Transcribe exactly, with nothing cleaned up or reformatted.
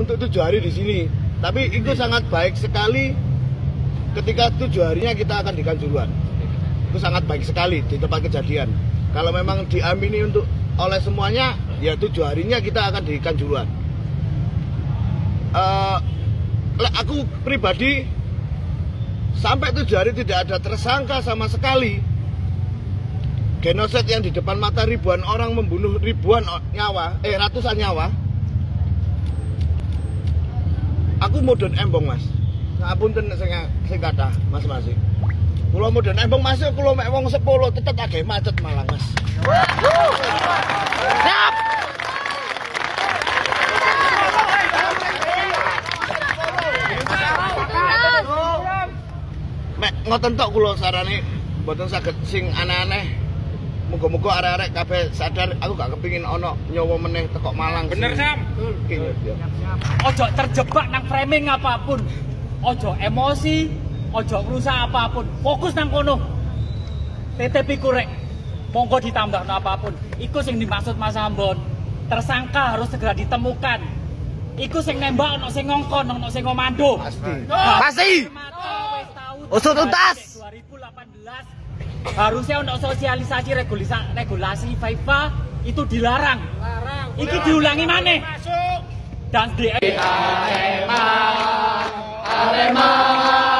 untuk tujuh hari di sini. Tapi itu sangat baik sekali ketika tujuh harinya kita akan di Kanjuruhan. Itu sangat baik sekali di tempat kejadian. Kalau memang diamini untuk oleh semuanya, ya tujuh harinya kita akan di Kanjuruhan. Uh, aku pribadi sampai tujuh hari tidak ada tersangka sama sekali. Genoset yang di depan mata ribuan orang membunuh ribuan nyawa, eh ratusan nyawa. Aku mudun embong mas, ngapunten sing sing kathah mas mas. Kulo mudun embong mas, kulo mek wong sepuluh tetep agak macet malang mas. Siap. Mek ngoten tok kulo sarane, mboten saged sing aneh-aneh. Muga-muga arek-arek kabeh sadar, aku gak kepingin ono nyawa meneh teko Malang. Bener Sam. Ojo terjebak nang framing apapun. Ojo emosi, ojo rusak apapun. Fokus nang kono. Titip iku rek. Monggo ditambah apapun. Iku sing dimaksud Mas Ambon. Tersangka harus segera ditemukan. Iku sing nembak ono sing ngongkon, ono sing ngomando. Pasti. Pasti. Usut tuntas. dua ribu delapan belas harusnya untuk sosialisasi regulasi regulasi FIFA itu dilarang. Larang. Iki diulangi mana? Dan di Arema, Arema.